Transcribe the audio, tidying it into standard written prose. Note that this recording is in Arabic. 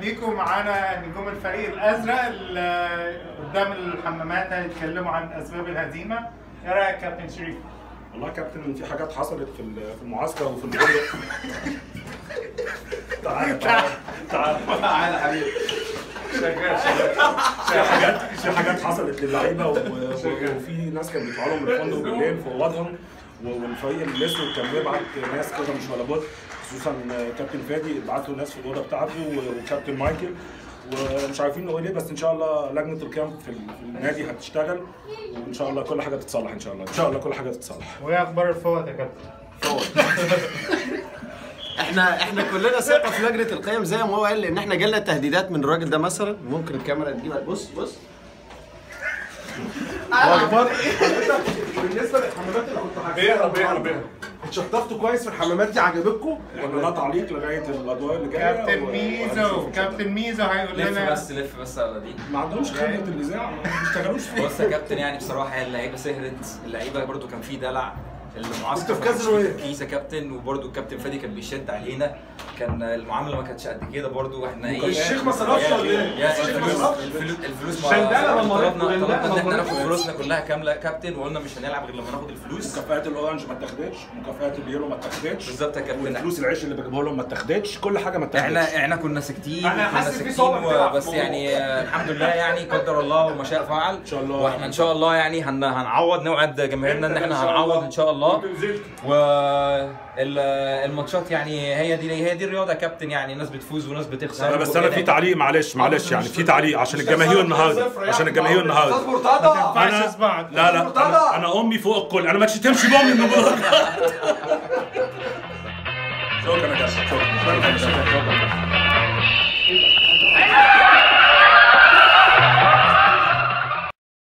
بيكم. معانا نجوم الفريق الازرق اللي قدام الحمامات هيتكلموا عن اسباب الهزيمه. ايه رايك كابتن شريف؟ والله يا كابتن في حاجات حصلت في المعسكر وفي الفندق. تعالى حبيبي. في حاجات حصلت للعيبه وفي ناس كانوا بيطلعوا لهم من الفندق بالليل في اوضهم، والفريق الاسود كان بيبعت ناس كده مش ولا بد، خصوصا كابتن فادي بعت له ناس في الاوضه بتاعته وكابتن مايكل، ومش عارفين نقول ايه، بس ان شاء الله لجنه القيام في النادي هتشتغل وان شاء الله كل حاجه تتصلح. ان شاء الله كل حاجه تتصلح. وايه اخبار الفوط يا كابتن؟ فوت. احنا كلنا ثقه في لجنه القيم زي ما هو قال، لان احنا جالنا تهديدات من الراجل ده مثلا. ممكن الكاميرا تجيبها. بص اخبار بالنسبه للحمامات اللي كنتوا حاجزينها؟ اتشطفتوا كويس في الحمامات دي؟ عجبتكم؟ ولا تعليق لغايه الادوار اللي جايه. كابتن ميزو هيقول لنا. لف بس على دي. ما عندهمش خبره الاذاعه، ما بيشتغلوش فيها. بص يا كابتن، يعني بصراحه اللعيبه سهرت، اللعيبه برده كان في دلع، المعسكر كنتوا في كازينو ايه؟ كيس يا كابتن، وبرده الكابتن فادي كان بيشد علينا، كان المعامله ما كانتش قد كده برده. احنا ايه، الشيخ ما صرفش ولا ايه؟ يعني الفلوس طلبنا ان احنا ناخد فلوسنا كلها كامله يا كابتن، وقلنا مش هنلعب غير لما ناخد الفلوس. مكافآت الاورنج ما اتاخدتش، مكافآت اليورو ما اتاخدتش بالظبط يا كابتن، فلوس العيش اللي بجيبه لهم ما اتاخدتش، كل حاجه ما اتاخدتش. احنا كنا ساكتين، بس يعني الحمد لله، يعني قدر الله وما شاء فعل. ان شاء الله. واحنا ان شاء الله يعني هنعوض، نوعد جماهيرنا ان احنا هنعوض ان شاء الله. والماتشات يعني هي دي الرياضه يا كابتن، يعني ناس بتفوز وناس بتخسر. بس انا في تعليق، معلش يعني في تعليق عشان الجماهير النهارده، عشان الجماهير النهارده. لا انا امي فوق الكل، انا ما تشتمش بامي من بره. شكرا يا كابتن، شكرا.